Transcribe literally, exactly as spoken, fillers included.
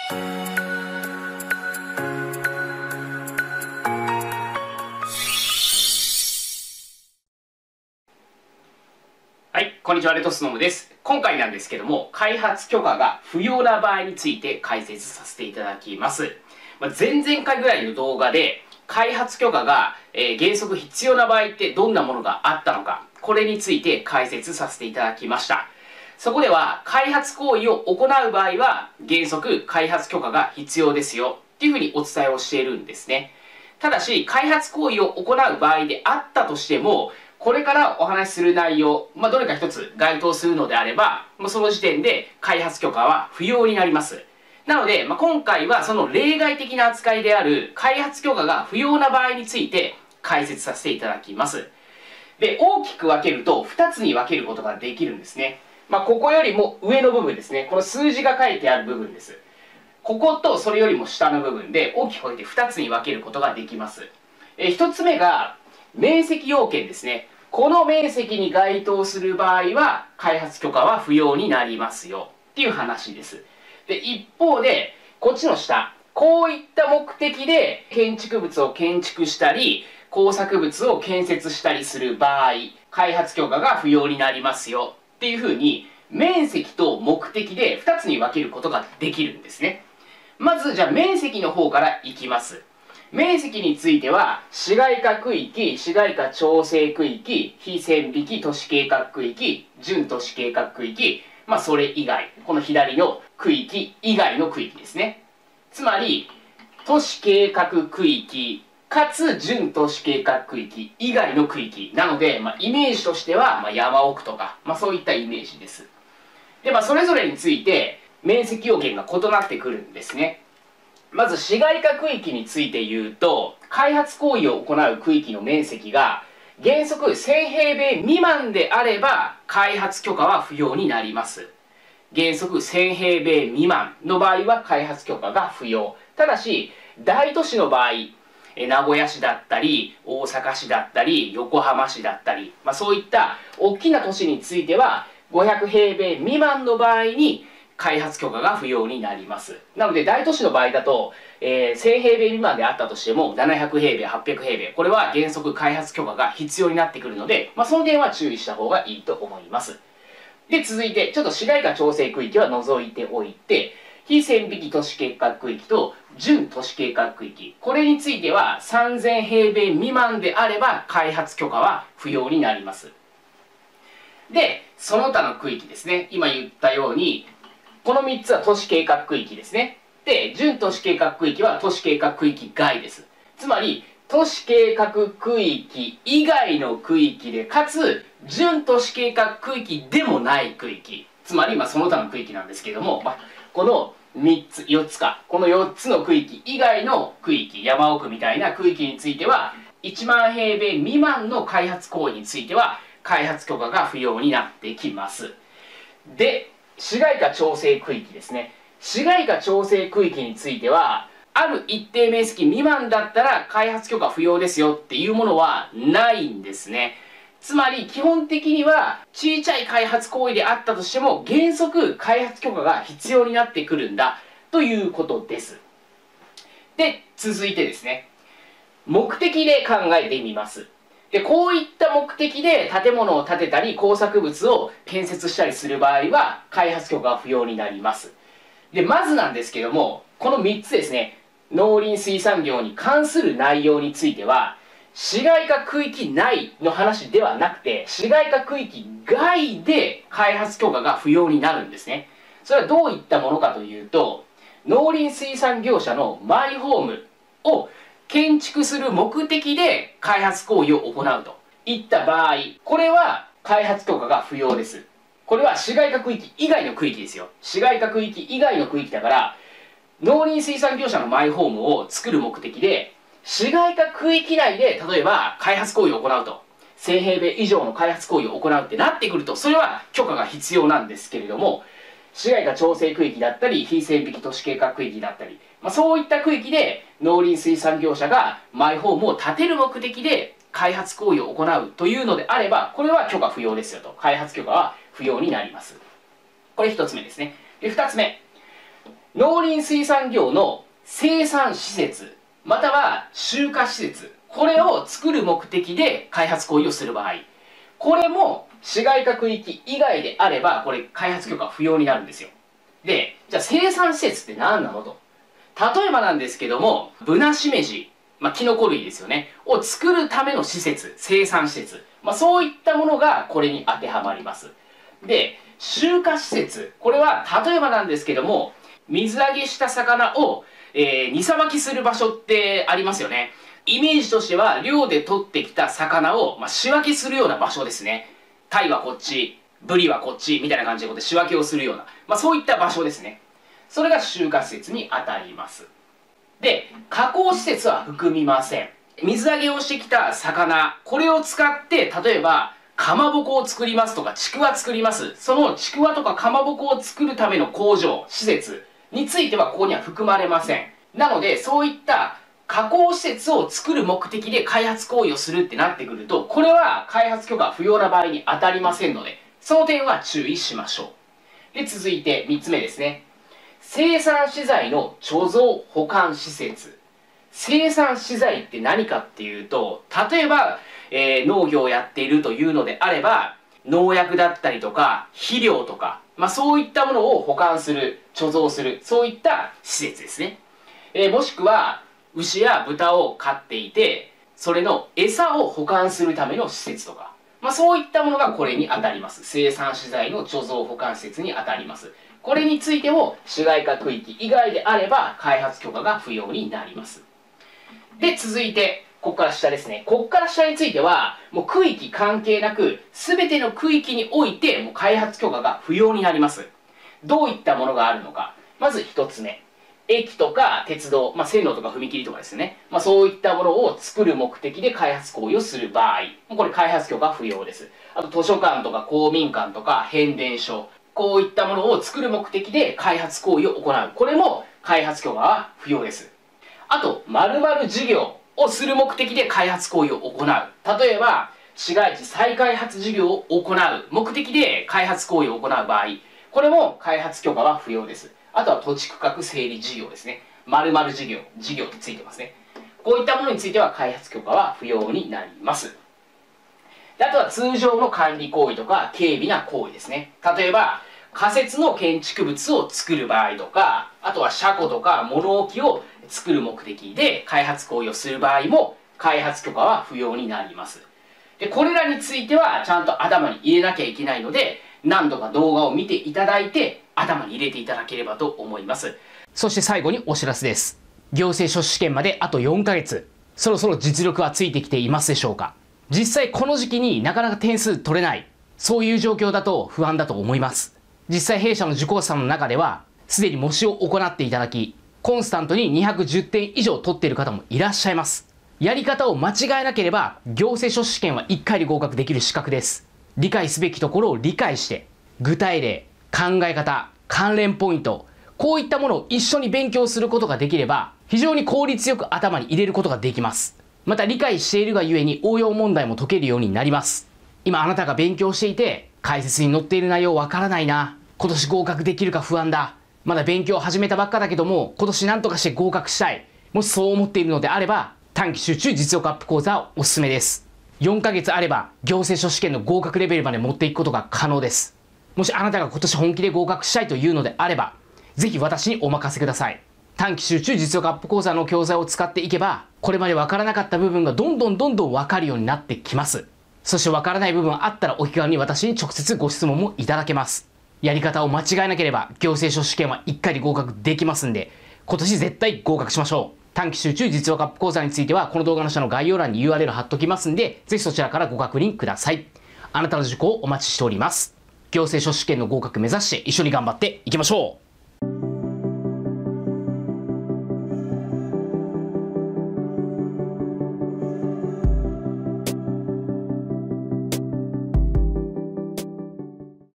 はい、こんにちは、レトスノムです。今回なんですけども、開発許可が不要な場合について解説させていただきます。まあ、前々回ぐらいの動画で、開発許可が、えー、原則必要な場合ってどんなものがあったのか、これについて解説させていただきました。そこでは、開発行為を行う場合は、原則開発許可が必要ですよ、っていうふうにお伝えをしているんですね。ただし、開発行為を行う場合であったとしても、これからお話しする内容、まあ、どれか一つ該当するのであれば、もうその時点で開発許可は不要になります。なので、まあ、今回はその例外的な扱いである開発許可が不要な場合について解説させていただきます。で、大きく分けるとふたつに分けることができるんですね。まあ、ここよりも上の部分ですね。この数字が書いてある部分です。こことそれよりも下の部分で大きく分けてふたつに分けることができます。えひとつめが面積要件ですね。この面積に該当する場合は開発許可は不要になりますよっていう話です。で、一方でこっちの下、こういった目的で建築物を建築したり工作物を建設したりする場合、開発許可が不要になりますよっていうふうに面積と目的でふたつに分けることができるんですね。まずじゃあ面積の方からいきます。面積については、市街化区域、市街化調整区域、非線引き都市計画区域、準都市計画区域、まあそれ以外、この左の区域以外の区域ですね。つまり、都市計画区域、かつ準都市計画区域以外の区域なので、まあ、イメージとしては、まあ、山奥とか、まあそういったイメージです。で、まあそれぞれについて、面積要件が異なってくるんですね。まず市街化区域について言うと、開発行為を行う区域の面積が原則せんへいべい未満であれば開発許可は不要になります。原則せんへいべい未満の場合は開発許可が不要。ただし、大都市の場合、名古屋市だったり、大阪市だったり、横浜市だったり、まあ、そういった大きな都市についてはごひゃくへいべい未満の場合に開発許可が不要になります。なので大都市の場合だと、えー、せんへいべい未満であったとしてもななひゃくへいべい、はっぴゃくへいべい、これは原則開発許可が必要になってくるので、まあ、その点は注意した方がいいと思います。で、続いてちょっと市街化調整区域は除いておいて、非線引き都市計画区域と準都市計画区域、これについてはさんぜんへいべい未満であれば開発許可は不要になります。で、その他の区域ですね。今言ったようにこのみっつは都市計画区域ですね。で、準都市計画区域は都市計画区域外です。つまり、都市計画区域以外の区域で、かつ、準都市計画区域でもない区域。つまり、まあ、その他の区域なんですけども、まあ、このみっつ、よっつか。このよっつの区域以外の区域、山奥みたいな区域については、いちまんへいべい未満の開発行為については、開発許可が不要になってきます。で、市街化調整区域ですね。市街化調整区域については、ある一定面積未満だったら開発許可不要ですよっていうものはないんですね。つまり基本的には小さい開発行為であったとしても原則開発許可が必要になってくるんだということです。で、続いてですね、目的で考えてみます。で、こういった目的で建物を建てたり工作物を建設したりする場合は開発許可が不要になります。で、まずなんですけども、このみっつですね、農林水産業に関する内容については、市街化区域内の話ではなくて、市街化区域外で開発許可が不要になるんですね。それはどういったものかというと、農林水産業者のマイホームを建築する目的で開発行為を行うといった場合、これは開発許可が不要です。これは市街化区域以外の区域ですよ。市街化区域以外の区域だから、農林水産業者のマイホームを作る目的で、市街化区域内で例えば開発行為を行うと、せんへいべい以上の開発行為を行うってなってくると、それは許可が必要なんですけれども、市街化調整区域だったり、非線引き都市計画区域だったり、まあ、そういった区域で農林水産業者がマイホームを建てる目的で開発行為を行うというのであれば、これは許可不要ですよと。開発許可は不要になります。これひとつめですね。で、ふたつめ。 農林水産業の生産施設、または集荷施設、これを作る目的で開発行為をする場合、これも市街化区域以外であれば、これ開発許可不要になるんですよ。で、じゃあ生産施設って何なのと。例えばなんですけども、ブナシメジ、まあ、キノコ類ですよね、を作るための施設、生産施設、まあ、そういったものがこれに当てはまります。で、集荷施設、これは例えばなんですけども、水揚げした魚を、えー、荷さばきする場所ってありますよね。イメージとしては、漁で取ってきた魚を、まあ、仕分けするような場所ですね。タイはこっち、ブリはこっち、みたいな感じでこう仕分けをするような、まあ、そういった場所ですね。それが集荷施設に当たります。で、加工施設は含みません。水揚げをしてきた魚、これを使って、例えば、かまぼこを作りますとか、ちくわ作ります。そのちくわとかかまぼこを作るための工場、施設についてはここには含まれません。なので、そういった加工施設を作る目的で開発行為をするってなってくると、これは開発許可不要な場合に当たりませんので、その点は注意しましょう。で、続いてみっつめですね。生産資材の貯蔵保管施設。生産資材って何かっていうと、例えば、えー、農業をやっているというのであれば、農薬だったりとか、肥料とか、まあそういったものを保管する、貯蔵する、そういった施設ですね。えー、もしくは、牛や豚を飼っていて、それの餌を保管するための施設とか、まあそういったものがこれに当たります。生産資材の貯蔵保管施設に当たります。これについても、市街化区域以外であれば、開発許可が不要になります。で、続いて、ここから下ですね。ここから下については、もう区域関係なく、すべての区域において、もう開発許可が不要になります。どういったものがあるのか。まず一つ目。駅とか鉄道、まあ、線路とか踏切とかですね。まあ、そういったものを作る目的で開発行為をする場合、これ開発許可不要です。あと図書館とか公民館とか変電所、こういったものを作る目的で開発行為を行う。これも開発許可は不要です。あと、〇〇事業をする目的で開発行為を行う。例えば、市街地再開発事業を行う目的で開発行為を行う場合、これも開発許可は不要です。あとは土地区画整理事業ですね。〇〇事業、事業とついてますね。こういったものについては開発許可は不要になります。であとは通常の管理行為とか軽微な行為ですね。例えば、仮設の建築物を作る場合とか、あとは車庫とか物置を作る目的で開発行為をする場合も開発許可は不要になります。で、これらについてはちゃんと頭に入れなきゃいけないので、何度か動画を見ていただいて頭に入れていただければと思います。そして最後にお知らせです。行政書士試験まであとよんかげつ。そろそろ実力はついてきていますでしょうか？実際この時期になかなか点数取れない、そういう状況だと不安だと思います。実際弊社の受講者さんの中では、すでに模試を行っていただき、コンスタントににひゃくじゅってん以上取っている方もいらっしゃいます。やり方を間違えなければ、行政書士試験はいっかいで合格できる資格です。理解すべきところを理解して、具体例、考え方、関連ポイント、こういったものを一緒に勉強することができれば、非常に効率よく頭に入れることができます。また理解しているがゆえに応用問題も解けるようになります。今あなたが勉強していて、解説に載っている内容わからないな。今年合格できるか不安だ。まだ勉強を始めたばっかだけども、今年何とかして合格したい。もしそう思っているのであれば、短期集中実力アップ講座はおすすめです。よんかげつあれば、行政書士試験の合格レベルまで持っていくことが可能です。もしあなたが今年本気で合格したいというのであれば、ぜひ私にお任せください。短期集中実力アップ講座の教材を使っていけば、これまでわからなかった部分がどんどんどんどんわかるようになってきます。そしてわからない部分あったらお気軽に私に直接ご質問もいただけます。やり方を間違えなければ行政書士試験はいっかいで合格できますんで、今年絶対合格しましょう。短期集中実力アップ講座についてはこの動画の下の概要欄に ユーアールエル 貼っときますんで、ぜひそちらからご確認ください。あなたの受講をお待ちしております。行政書士試験の合格目指して一緒に頑張っていきましょう。